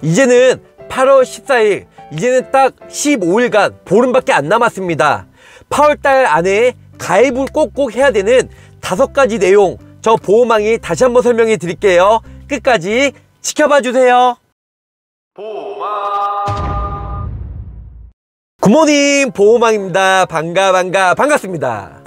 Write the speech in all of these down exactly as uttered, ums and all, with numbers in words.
이제는 팔월 십사일, 이제는 딱 십오일간 보름밖에 안 남았습니다. 팔월달 안에 가입을 꼭꼭 해야 되는 다섯 가지 내용, 저 보호망이 다시 한번 설명해 드릴게요. 끝까지 지켜봐 주세요. 보호망 굿모닝, 보호망입니다. 반가 반가 반갑습니다.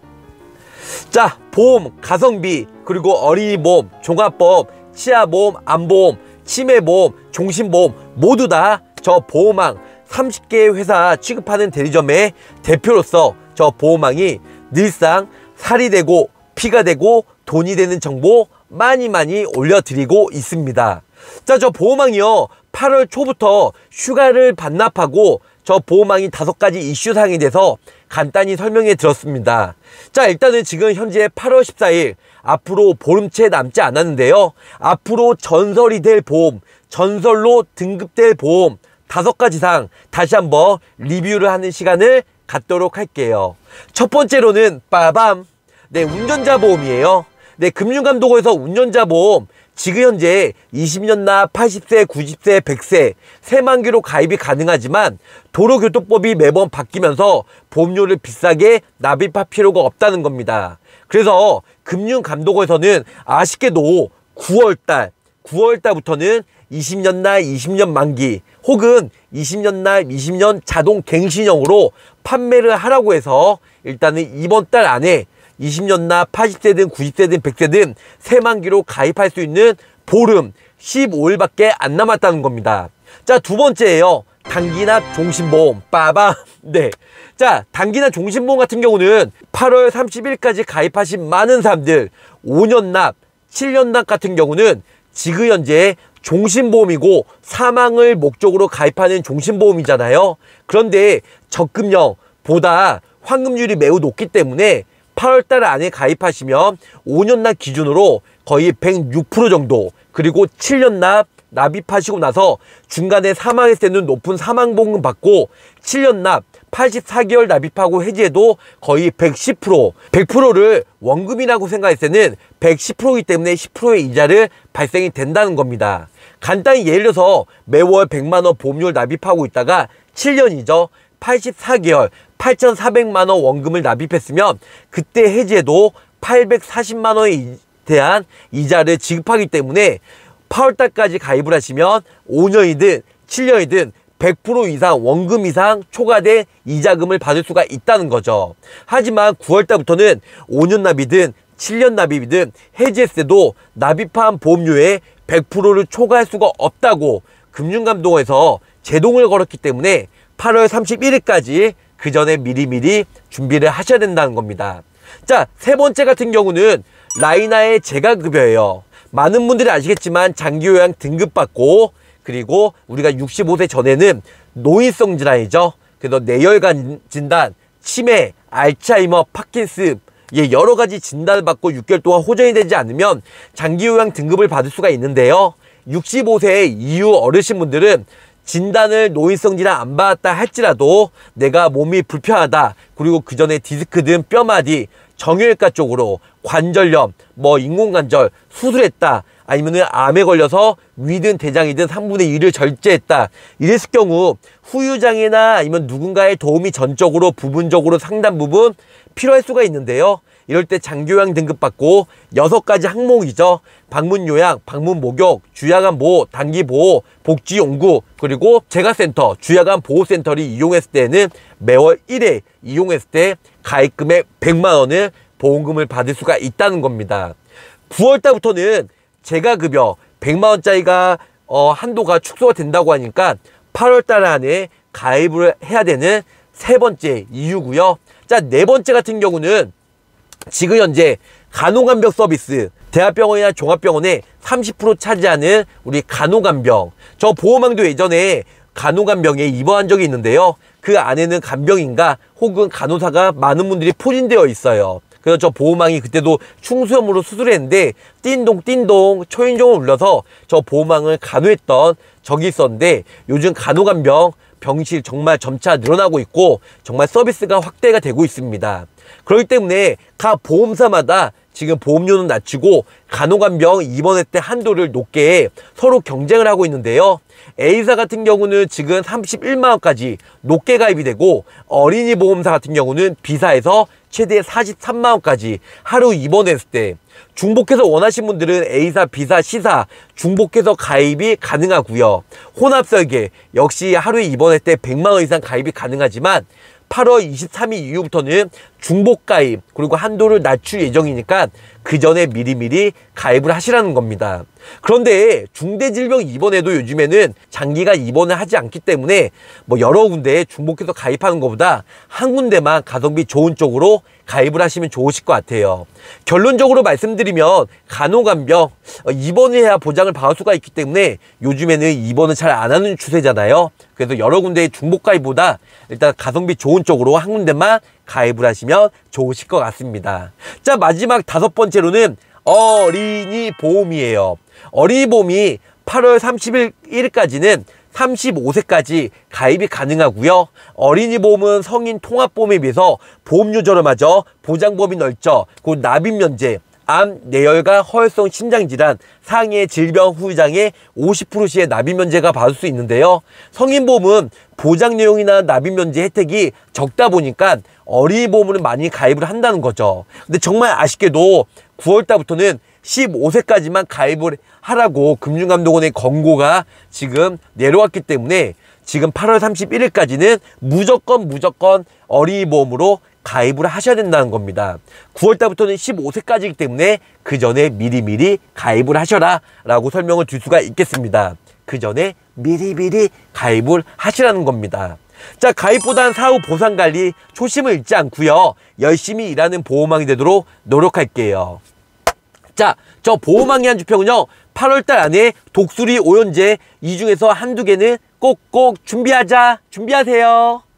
자, 보험, 가성비, 그리고 어린이보험, 종합보험, 치아보험, 암보험, 치매보험, 종신보험 모두 다 저 보호망 삼십 개의 회사 취급하는 대리점의 대표로서 저 보호망이 늘상 살이 되고 피가 되고 돈이 되는 정보 많이 많이 올려드리고 있습니다. 자, 저 보호망이요, 팔월 초부터 휴가를 반납하고 저 보호망이 다섯 가지 이슈사항에 대해서 간단히 설명해 드렸습니다. 자, 일단은 지금 현재 팔월 십사일, 앞으로 보름채 남지 않았는데요. 앞으로 전설이 될 보험, 전설로 등급될 보험 다섯 가지 사항 다시 한번 리뷰를 하는 시간을 갖도록 할게요. 첫 번째로는 빠밤, 네, 운전자 보험이에요. 네, 금융감독원에서 운전자 보험 지금 현재 이십 년 나 팔십 세, 구십 세, 백 세 새만기로 가입이 가능하지만 도로교통법이 매번 바뀌면서 보험료를 비싸게 납입할 필요가 없다는 겁니다. 그래서 금융감독원에서는 아쉽게도 구월달, 구월달부터는 이십 년 나 이십 년 만기 혹은 이십 년 나 이십 년 자동 갱신형으로 판매를 하라고 해서 일단은 이번 달 안에 이십 년 나 팔십 세든 구십 세든 백 세든 새만기로 가입할 수 있는 보름 십오일밖에 안 남았다는 겁니다. 자, 두 번째예요. 단기납 종신보험 빠밤. 네, 자, 단기납 종신보험 같은 경우는 팔월 삼십일까지 가입하신 많은 사람들 오 년 납, 칠 년 납 같은 경우는 지금 현재 종신보험이고 사망을 목적으로 가입하는 종신보험이잖아요. 그런데 적금형보다 환급률이 매우 높기 때문에 팔월달 안에 가입하시면 오 년 납 기준으로 거의 백육 퍼센트 정도, 그리고 칠 년 납 납입하시고 나서 중간에 사망했을 때는 높은 사망보험금 받고 칠 년 납 팔십사 개월 납입하고 해지해도 거의 백십 퍼센트, 백 퍼센트를 원금이라고 생각했을 때는 백십 퍼센트이기 때문에 십 퍼센트의 이자를 발생이 된다는 겁니다. 간단히 예를 들어서 매월 백만 원 보험료를 납입하고 있다가 칠 년이죠. 팔십사 개월 팔천사백만 원 원금을 납입했으면 그때 해지해도 팔백사십만 원에 대한 이자를 지급하기 때문에 팔월달까지 가입을 하시면 오 년이든 칠 년이든 백 퍼센트 이상 원금 이상 초과된 이자금을 받을 수가 있다는 거죠. 하지만 구월달부터는 오 년 납이든 칠 년 납입이든 해지했을 때도 납입한 보험료에 백 퍼센트를 초과할 수가 없다고 금융감독원에서 제동을 걸었기 때문에 팔월 삼십일일까지 그 전에 미리미리 준비를 하셔야 된다는 겁니다. 자, 세 번째 같은 경우는 라이나의 재가급여예요. 많은 분들이 아시겠지만 장기요양 등급받고, 그리고 우리가 육십오 세 전에는 노인성 질환이죠. 그래서 뇌혈관 진단, 치매, 알츠하이머, 파킨슨, 예, 여러 가지 진단을 받고 육 개월 동안 호전이 되지 않으면 장기요양 등급을 받을 수가 있는데요. 육십오 세 이후 어르신분들은 진단을 노인성 질환 안 받았다 할지라도 내가 몸이 불편하다, 그리고 그 전에 디스크든 뼈마디, 정형외과 쪽으로 관절염, 뭐 인공관절 수술했다, 아니면은 암에 걸려서 위든 대장이든 삼분의 일을 절제했다, 이랬을 경우 후유장애나 아니면 누군가의 도움이 전적으로 부분적으로 상당 부분 필요할 수가 있는데요. 이럴 때 장기요양 등급 받고 여섯 가지 항목이죠. 방문요양, 방문목욕, 주야간 보호, 단기보호, 복지용구, 그리고 재가센터, 주야간 보호센터를 이용했을 때는 매월 일 회 이용했을 때 가입금의 백만 원을 보험금을 받을 수가 있다는 겁니다. 구월달부터는 재가급여 백만 원짜리가 어, 한도가 축소가 된다고 하니까 팔월달 안에 가입을 해야 되는 세 번째 이유고요. 자, 네 번째 같은 경우는 지금 현재 간호간병 서비스, 대학병원이나 종합병원에 삼십 퍼센트 차지하는 우리 간호간병, 저 보호망도 예전에 간호간병에 입원한 적이 있는데요. 그 안에는 간병인가 혹은 간호사가 많은 분들이 포진되어 있어요. 그래서 저 보호망이 그때도 충수염으로 수술했는데 띵동 띵동 초인종을 울려서 저 보호망을 간호했던 적이 있었는데, 요즘 간호간병 병실 정말 점차 늘어나고 있고 정말 서비스가 확대가 되고 있습니다. 그렇기 때문에 각 보험사마다 지금 보험료는 낮추고 간호간병 입원했을 때 한도를 높게 서로 경쟁을 하고 있는데요. A사 같은 경우는 지금 삼십일만 원까지 높게 가입이 되고, 어린이 보험사 같은 경우는 B사에서 최대 사십삼만 원까지 하루 입원했을 때, 중복해서 원하신 분들은 A사, B사, C사 중복해서 가입이 가능하고요. 혼합설계 역시 하루에 입원할 때 백만 원 이상 가입이 가능하지만 팔월 이십삼일 이후부터는 중복 가입 그리고 한도를 낮출 예정이니까 그 전에 미리미리 가입을 하시라는 겁니다. 그런데 중대질병 입원에도 요즘에는 장기가 입원을 하지 않기 때문에 뭐 여러 군데에 중복해서 가입하는 것보다 한 군데만 가성비 좋은 쪽으로 가입을 하시면 좋으실 것 같아요. 결론적으로 말씀드리면 간호간병 입원을 해야 보장을 받을 수가 있기 때문에 요즘에는 입원을 잘 안 하는 추세잖아요. 그래서 여러 군데의 중복 가입보다 일단 가성비 좋은 쪽으로 한 군데만 가입을 하시면 좋으실 것 같습니다. 자, 마지막 다섯 번째로는 어린이 보험이에요. 어린이 보험이 팔월 삼십일일까지는 삼십오 세까지 가입이 가능하고요. 어린이 보험은 성인 통합보험에 비해서 보험료 저렴하죠. 보장범위 넓죠. 그 납입 면제, 암, 뇌혈관, 허혈성 심장질환, 상해 질병 후유장애 오십 퍼센트씩의 납입 면제가 받을 수 있는데요. 성인보험은 보장 내용이나 납입 면제 혜택이 적다 보니까 어린이 보험으로 많이 가입을 한다는 거죠. 근데 정말 아쉽게도 구월 달부터는 십오 세까지만 가입을 하라고 금융감독원의 권고가 지금 내려왔기 때문에 지금 팔월 삼십일일까지는 무조건 무조건 어린이 보험으로 가입을 하셔야 된다는 겁니다. 구월 달부터는 십오 세까지이기 때문에 그 전에 미리미리 가입을 하셔라 라고 설명을 줄 수가 있겠습니다. 그 전에 미리미리 가입을 하시라는 겁니다. 자, 가입보단 사후 보상관리 초심을 잃지 않고요. 열심히 일하는 보험왕이 되도록 노력할게요. 자, 저 보험왕의 한 주평은요, 팔월 달 안에 독수리 오연제 이 중에서 한두 개는 꼭꼭 준비하자. 준비하세요.